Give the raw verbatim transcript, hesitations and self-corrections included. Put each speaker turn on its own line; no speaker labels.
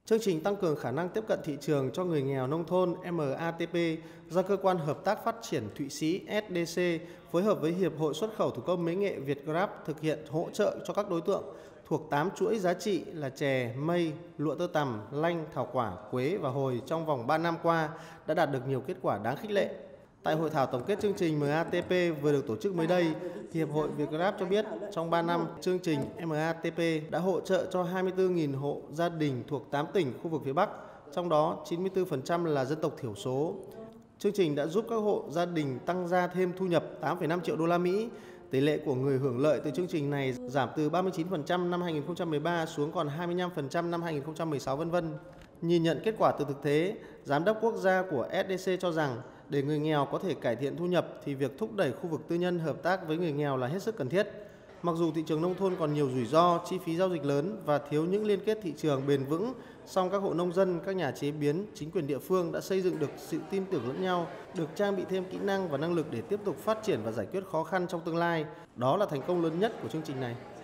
Chương trình tăng cường khả năng tiếp cận thị trường cho người nghèo nông thôn M A T P do Cơ quan Hợp tác Phát triển Thụy Sĩ S D C phối hợp với Hiệp hội Xuất khẩu Thủ công Mỹ nghệ Việt Grab thực hiện hỗ trợ cho các đối tượng thuộc tám chuỗi giá trị là chè, mây, lụa tơ tằm, lanh, thảo quả, quế và hồi trong vòng ba năm qua đã đạt được nhiều kết quả đáng khích lệ. Tại hội thảo tổng kết chương trình M A T P vừa được tổ chức mới đây, Hiệp hội Việt Grab cho biết trong ba năm, chương trình M A T P đã hỗ trợ cho hai mươi tư nghìn hộ gia đình thuộc tám tỉnh khu vực phía Bắc, trong đó chín mươi tư phần trăm là dân tộc thiểu số. Chương trình đã giúp các hộ gia đình tăng gia thêm thu nhập tám phẩy năm triệu đô la Mỹ. Tỷ lệ của người hưởng lợi từ chương trình này giảm từ ba mươi chín phần trăm năm hai nghìn không trăm mười ba xuống còn hai mươi lăm phần trăm năm hai nghìn không trăm mười sáu vân vân. Nhìn nhận kết quả từ thực tế, Giám đốc quốc gia của S D C cho rằng để người nghèo có thể cải thiện thu nhập thì việc thúc đẩy khu vực tư nhân hợp tác với người nghèo là hết sức cần thiết. Mặc dù thị trường nông thôn còn nhiều rủi ro, chi phí giao dịch lớn và thiếu những liên kết thị trường bền vững, song các hộ nông dân, các nhà chế biến, chính quyền địa phương đã xây dựng được sự tin tưởng lẫn nhau, được trang bị thêm kỹ năng và năng lực để tiếp tục phát triển và giải quyết khó khăn trong tương lai. Đó là thành công lớn nhất của chương trình này.